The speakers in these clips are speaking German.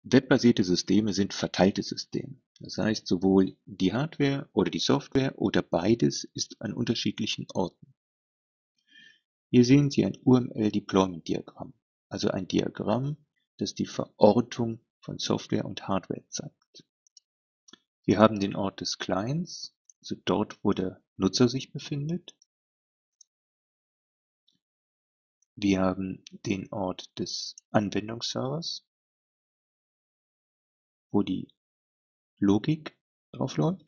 Webbasierte Systeme sind verteilte Systeme. Das heißt, sowohl die Hardware oder die Software oder beides ist an unterschiedlichen Orten. Hier sehen Sie ein UML-Deployment-Diagramm, also ein Diagramm, das die Verortung von Software und Hardware zeigt. Wir haben den Ort des Clients, also dort, wo der Nutzer sich befindet. Wir haben den Ort des Anwendungsservers, wo die Logik drauf läuft.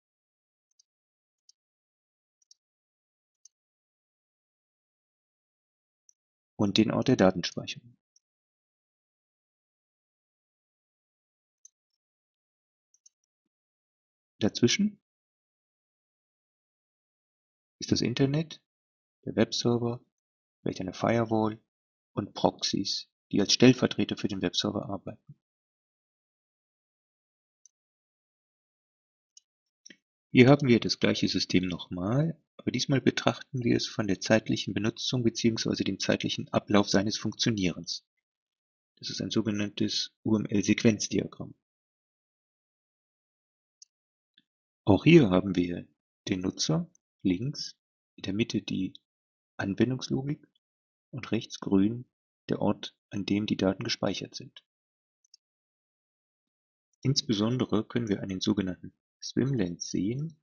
Und den Ort der Datenspeicherung. Dazwischen ist das Internet, der Webserver, vielleicht eine Firewall und Proxys, die als Stellvertreter für den Webserver arbeiten. Hier haben wir das gleiche System nochmal, aber diesmal betrachten wir es von der zeitlichen Benutzung bzw. dem zeitlichen Ablauf seines Funktionierens. Das ist ein sogenanntes UML-Sequenzdiagramm. Auch hier haben wir den Nutzer links, in der Mitte die Anwendungslogik und rechts grün der Ort, an dem die Daten gespeichert sind. Insbesondere können wir an den sogenannten Swimlens sehen,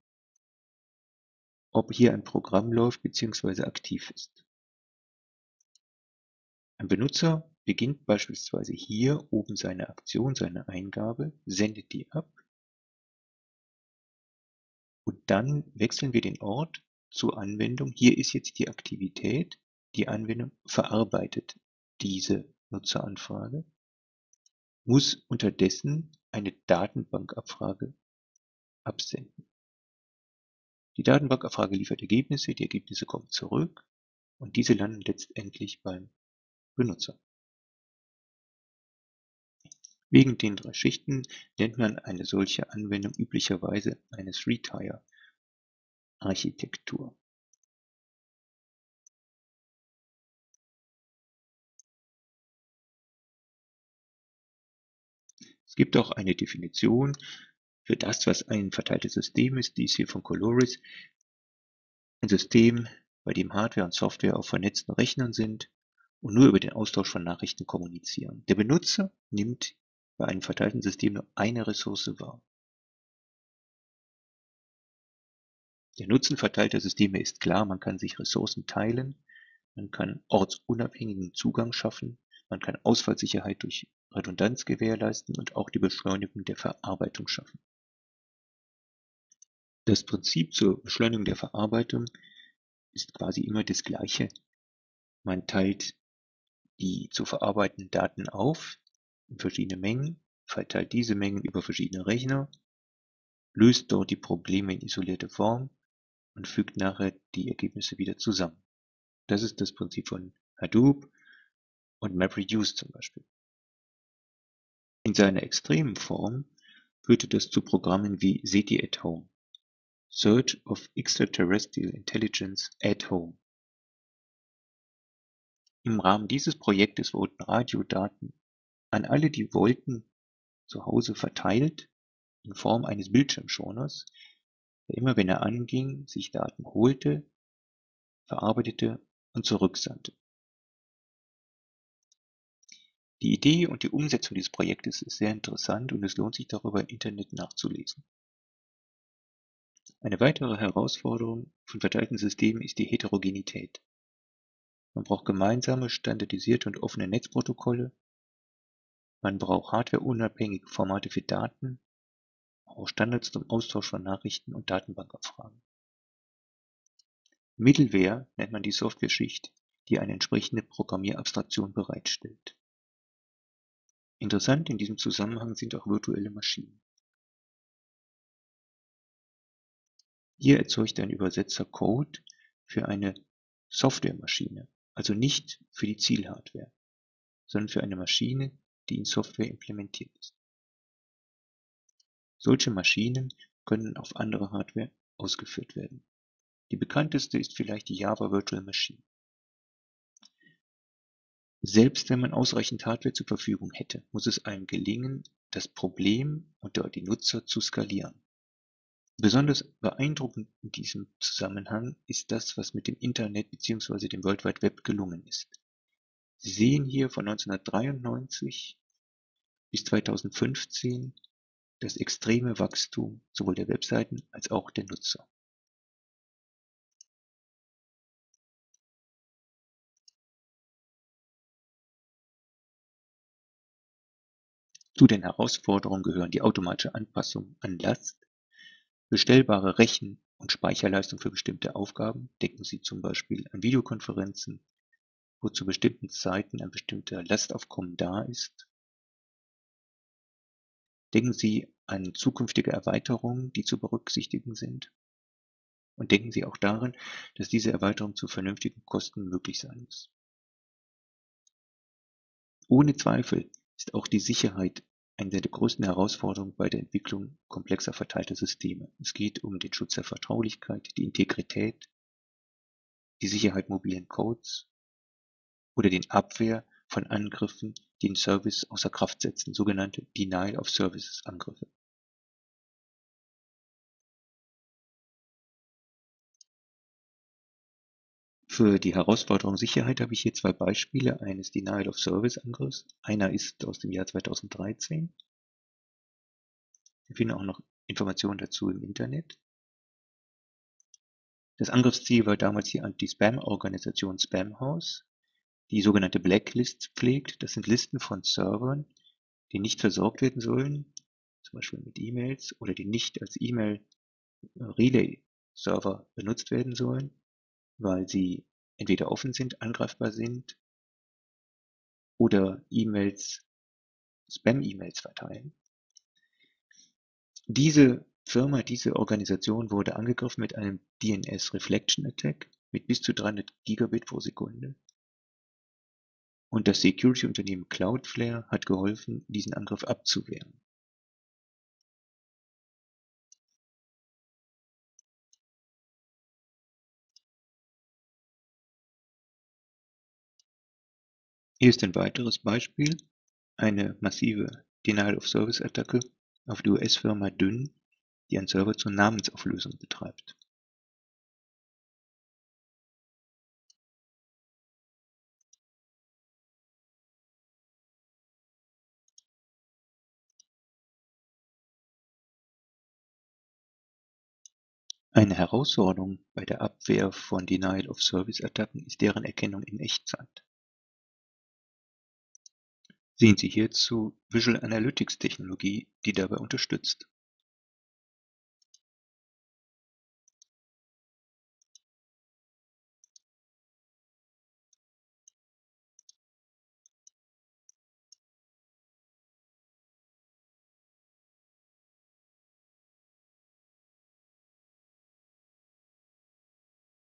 ob hier ein Programm läuft bzw. aktiv ist. Ein Benutzer beginnt beispielsweise hier oben seine Aktion, seine Eingabe, sendet die ab und dann wechseln wir den Ort zur Anwendung. Hier ist jetzt die Aktivität, die Anwendung verarbeitet diese Nutzeranfrage, muss unterdessen eine Datenbankabfrage absenden. Die Datenbankabfrage liefert Ergebnisse, die Ergebnisse kommen zurück und diese landen letztendlich beim Benutzer. Wegen den 3 Schichten nennt man eine solche Anwendung üblicherweise eine Three-Tier-Architektur. Es gibt auch eine Definition für das, was ein verteiltes System ist, die ist hier von Coloris. Ein System, bei dem Hardware und Software auf vernetzten Rechnern sind und nur über den Austausch von Nachrichten kommunizieren. Der Benutzer nimmt bei einem verteilten System nur eine Ressource wahr. Der Nutzen verteilter Systeme ist klar, man kann sich Ressourcen teilen, man kann ortsunabhängigen Zugang schaffen, man kann Ausfallsicherheit durch Redundanz gewährleisten und auch die Beschleunigung der Verarbeitung schaffen. Das Prinzip zur Beschleunigung der Verarbeitung ist quasi immer das gleiche. Man teilt die zu verarbeitenden Daten auf in verschiedene Mengen, verteilt diese Mengen über verschiedene Rechner, löst dort die Probleme in isolierte Form und fügt nachher die Ergebnisse wieder zusammen. Das ist das Prinzip von Hadoop und MapReduce zum Beispiel. In seiner extremen Form führte das zu Programmen wie SETI at Home, Search of Extraterrestrial Intelligence at Home. Im Rahmen dieses Projektes wurden Radiodaten an alle, die wollten, zu Hause verteilt in Form eines Bildschirmschoners, der immer, wenn er anging, sich Daten holte, verarbeitete und zurücksandte. Die Idee und die Umsetzung dieses Projektes ist sehr interessant und es lohnt sich darüber im Internet nachzulesen. Eine weitere Herausforderung von verteilten Systemen ist die Heterogenität. Man braucht gemeinsame, standardisierte und offene Netzprotokolle, man braucht hardwareunabhängige Formate für Daten, auch Standards zum Austausch von Nachrichten und Datenbankabfragen. Middleware nennt man die Softwareschicht, die eine entsprechende Programmierabstraktion bereitstellt. Interessant in diesem Zusammenhang sind auch virtuelle Maschinen. Hier erzeugt ein Übersetzer Code für eine Softwaremaschine, also nicht für die Zielhardware, sondern für eine Maschine, die in Software implementiert ist. Solche Maschinen können auf andere Hardware ausgeführt werden. Die bekannteste ist vielleicht die Java Virtual Machine. Selbst wenn man ausreichend Hardware zur Verfügung hätte, muss es einem gelingen, das Problem und dort die Nutzer zu skalieren. Besonders beeindruckend in diesem Zusammenhang ist das, was mit dem Internet bzw. dem World Wide Web gelungen ist. Sie sehen hier von 1993 bis 2015 das extreme Wachstum sowohl der Webseiten als auch der Nutzer. Zu den Herausforderungen gehören die automatische Anpassung an Last, bestellbare Rechen- und Speicherleistung für bestimmte Aufgaben. Denken Sie zum Beispiel an Videokonferenzen, wo zu bestimmten Zeiten ein bestimmter Lastaufkommen da ist. Denken Sie an zukünftige Erweiterungen, die zu berücksichtigen sind. Und denken Sie auch daran, dass diese Erweiterung zu vernünftigen Kosten möglich sein muss. Ohne Zweifel ist auch die Sicherheit eine der größten Herausforderungen bei der Entwicklung komplexer verteilter Systeme. Es geht um den Schutz der Vertraulichkeit, die Integrität, die Sicherheit mobilen Codes oder den Abwehr von Angriffen, die den Service außer Kraft setzen, sogenannte Denial-of-Services-Angriffe. Für die Herausforderung Sicherheit habe ich hier zwei Beispiele eines Denial-of-Service-Angriffs. Einer ist aus dem Jahr 2013. Sie finden auch noch Informationen dazu im Internet. Das Angriffsziel war damals die Anti-Spam-Organisation Spamhaus, die sogenannte Blacklists pflegt. Das sind Listen von Servern, die nicht versorgt werden sollen, zum Beispiel mit E-Mails, oder die nicht als E-Mail-Relay-Server benutzt werden sollen, weil sie entweder offen sind, angreifbar sind oder E-Mails, Spam-E-Mails verteilen. Diese Firma, diese Organisation wurde angegriffen mit einem DNS Reflection Attack mit bis zu 300 Gigabit pro Sekunde. Und das Security-Unternehmen Cloudflare hat geholfen, diesen Angriff abzuwehren. Hier ist ein weiteres Beispiel, eine massive Denial-of-Service-Attacke auf die US-Firma Dyn, die einen Server zur Namensauflösung betreibt. Eine Herausforderung bei der Abwehr von Denial-of-Service-Attacken ist deren Erkennung in Echtzeit. Sehen Sie hierzu Visual Analytics Technologie, die dabei unterstützt.